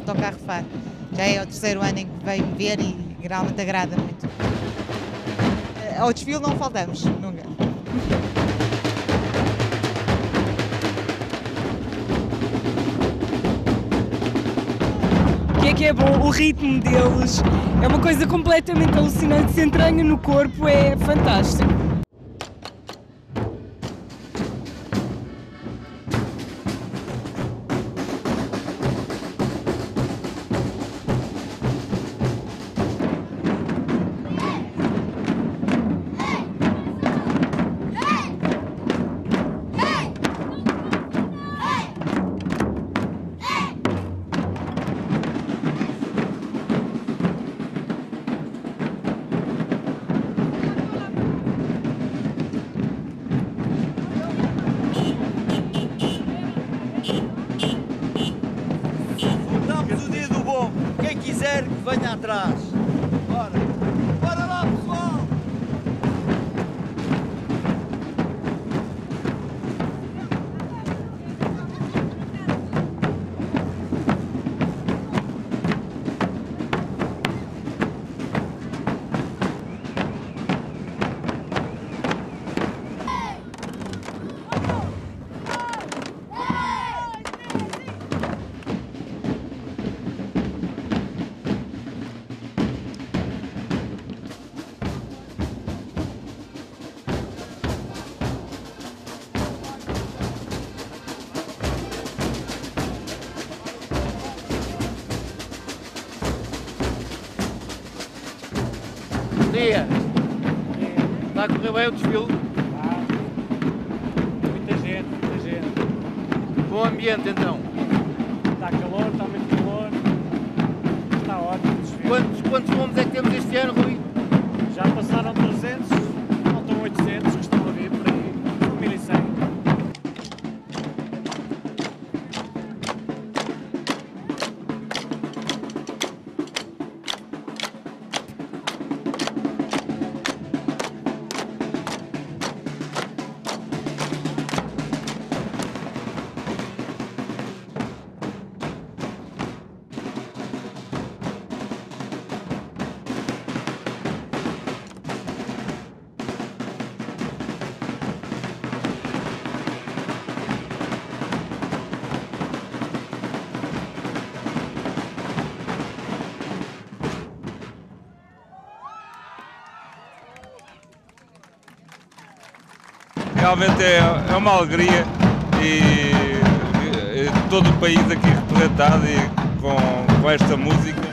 Tocá Rufar. Já é o terceiro ano em que venho ver e realmente agrada muito. Ao desfile não faltamos, nunca. O que é bom? O ritmo deles é uma coisa completamente alucinante, se entranha no corpo, é fantástico. Quem quiser que venha atrás. Bora! Bora lá, pessoal! Bom dia! Está a correr bem o desfile? Muita gente. Bom ambiente então? Está calor, está muito calor. Está ótimo o desfile. Quantos nomes é que temos este ano, Rui? Já passaram 300, faltam 800 que estão a vir por aí, 1100. Realmente é uma alegria e todo o país aqui representado e com esta música.